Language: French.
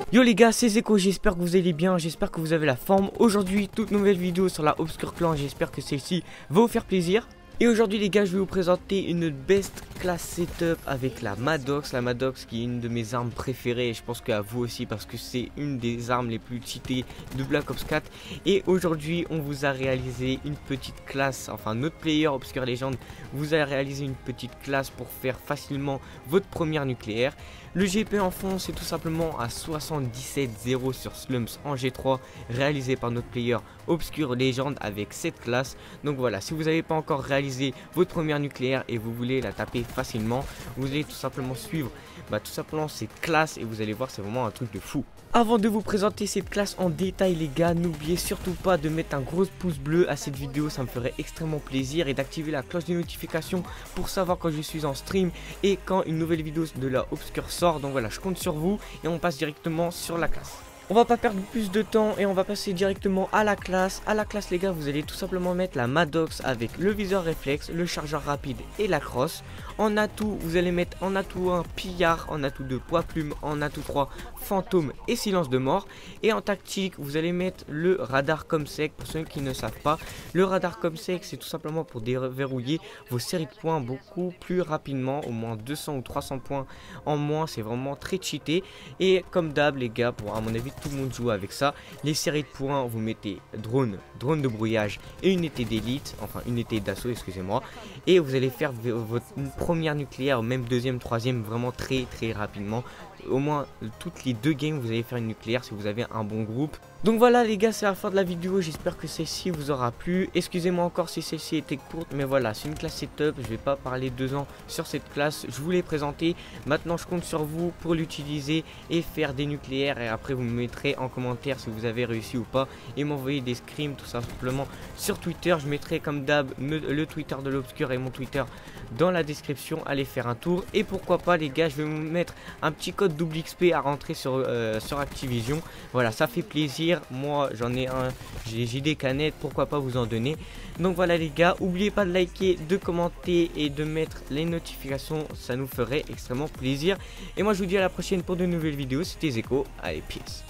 Yo les gars, c'est Zeko, j'espère que vous allez bien, j'espère que vous avez la forme. Aujourd'hui, toute nouvelle vidéo sur la Obscure Clan, j'espère que celle-ci va vous faire plaisir. Et aujourd'hui les gars, je vais vous présenter une best class setup avec la Maddox. La Maddox qui est une de mes armes préférées et je pense qu'à vous aussi parce que c'est une des armes les plus cheatées de Black Ops 4. Et aujourd'hui on vous a réalisé une petite classe, enfin notre player Obscure Legend vous a réalisé une petite classe pour faire facilement votre première nucléaire. Le GP en fond c'est tout simplement à 77-0 sur Slums en G3 réalisé par notre player Obscure Legend avec cette classe. Donc voilà, si vous n'avez pas encore réalisé votre première nucléaire et vous voulez la taper facilement, vous allez tout simplement suivre tout simplement cette classe et vous allez voir, c'est vraiment un truc de fou. Avant de vous présenter cette classe en détail les gars, n'oubliez surtout pas de mettre un gros pouce bleu à cette vidéo, ça me ferait extrêmement plaisir, et d'activer la cloche de notification pour savoir quand je suis en stream et quand une nouvelle vidéo de la Obscure sort. Donc voilà, je compte sur vous et on passe directement sur la classe. On va pas perdre plus de temps et on va passer directement à la classe. À la classe les gars, vous allez tout simplement mettre la Maddox avec le viseur réflexe, le chargeur rapide et la crosse. En atout, vous allez mettre en atout 1 pillard, en atout 2 poids plume, en atout 3 fantôme et silence de mort. Et en tactique, vous allez mettre le radar comsec. Pour ceux qui ne savent pas, le radar comsec c'est tout simplement pour déverrouiller vos séries de points beaucoup plus rapidement, au moins 200 ou 300 points en moins, c'est vraiment très cheaté. Et comme d'hab les gars, pour à mon avis tout le monde joue avec ça. Les séries de points, vous mettez drone de brouillage et unité d'élite, enfin unité d'assaut, excusez-moi. Et vous allez faire votre première nucléaire, même deuxième, troisième, vraiment très rapidement. Au moins toutes les 2 games vous allez faire une nucléaire si vous avez un bon groupe. Donc voilà les gars, c'est la fin de la vidéo, j'espère que celle-ci vous aura plu. Excusez-moi encore si celle-ci était courte, mais voilà, c'est une classe setup, je vais pas parler 2 ans sur cette classe, je vous l'ai présentée. Maintenant je compte sur vous pour l'utiliser et faire des nucléaires, et après vous me mettrez en commentaire si vous avez réussi ou pas et m'envoyer des scrims tout simplement sur Twitter. Je mettrai comme d'hab le Twitter de l'Obscure et mon Twitter dans la description, allez faire un tour. Et pourquoi pas les gars, je vais vous mettre un petit code double XP à rentrer sur Activision. Voilà, ça fait plaisir, moi j'en ai un, j'ai des canettes, pourquoi pas vous en donner. Donc voilà les gars, n'oubliez pas de liker, de commenter et de mettre les notifications, ça nous ferait extrêmement plaisir. Et moi je vous dis à la prochaine pour de nouvelles vidéos, c'était Zeko, allez peace.